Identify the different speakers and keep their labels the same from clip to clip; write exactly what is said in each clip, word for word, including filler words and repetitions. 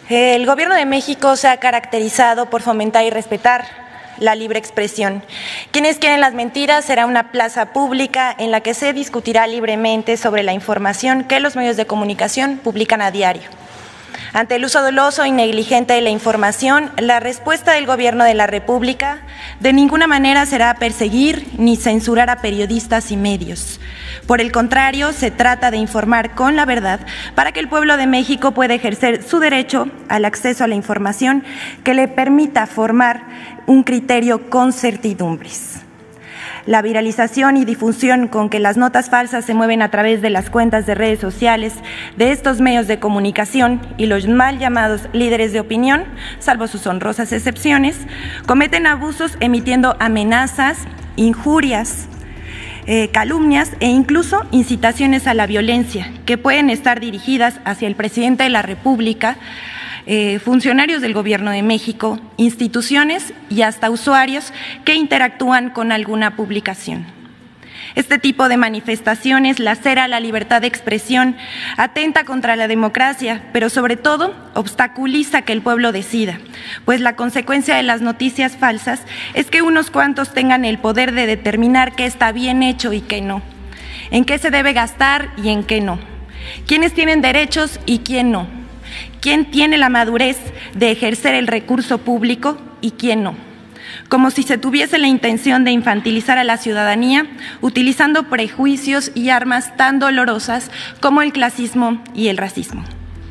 Speaker 1: El Gobierno de México se ha caracterizado por fomentar y respetar la libre expresión. Quienes quieren las mentiras será una plaza pública en la que se discutirá libremente sobre la información que los medios de comunicación publican a diario. Ante el uso doloso y negligente de la información, la respuesta del Gobierno de la República de ninguna manera será perseguir ni censurar a periodistas y medios. Por el contrario, se trata de informar con la verdad para que el pueblo de México pueda ejercer su derecho al acceso a la información que le permita formar un criterio con certidumbres. La viralización y difusión con que las notas falsas se mueven a través de las cuentas de redes sociales de estos medios de comunicación y los mal llamados líderes de opinión, salvo sus honrosas excepciones, cometen abusos emitiendo amenazas, injurias, eh, calumnias e incluso incitaciones a la violencia que pueden estar dirigidas hacia el presidente de la República, Eh, funcionarios del Gobierno de México, instituciones y hasta usuarios que interactúan con alguna publicación. Este tipo de manifestaciones lacera la libertad de expresión, atenta contra la democracia, pero sobre todo obstaculiza que el pueblo decida, pues la consecuencia de las noticias falsas es que unos cuantos tengan el poder de determinar qué está bien hecho y qué no, en qué se debe gastar y en qué no, quiénes tienen derechos y quién no, quién tiene la madurez de ejercer el recurso público y quién no, como si se tuviese la intención de infantilizar a la ciudadanía utilizando prejuicios y armas tan dolorosas como el clasismo y el racismo.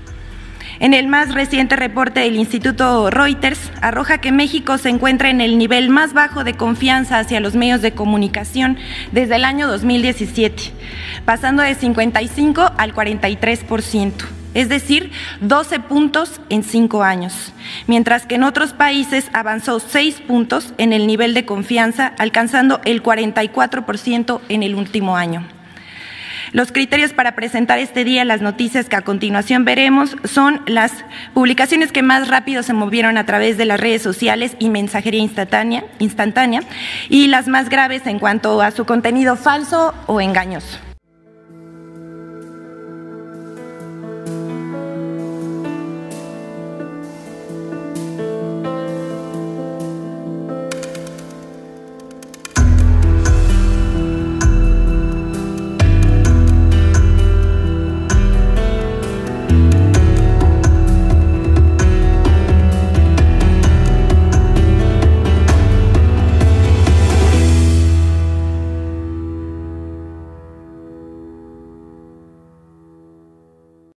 Speaker 1: En el más reciente reporte del Instituto Reuters arroja que México se encuentra en el nivel más bajo de confianza hacia los medios de comunicación desde el año dos mil diecisiete, pasando de cincuenta y cinco al cuarenta y tres por ciento. Es decir, doce puntos en cinco años, mientras que en otros países avanzó seis puntos en el nivel de confianza, alcanzando el cuarenta y cuatro por ciento en el último año. Los criterios para presentar este día las noticias que a continuación veremos son las publicaciones que más rápido se movieron a través de las redes sociales y mensajería instantánea, instantánea y las más graves en cuanto a su contenido falso o engañoso.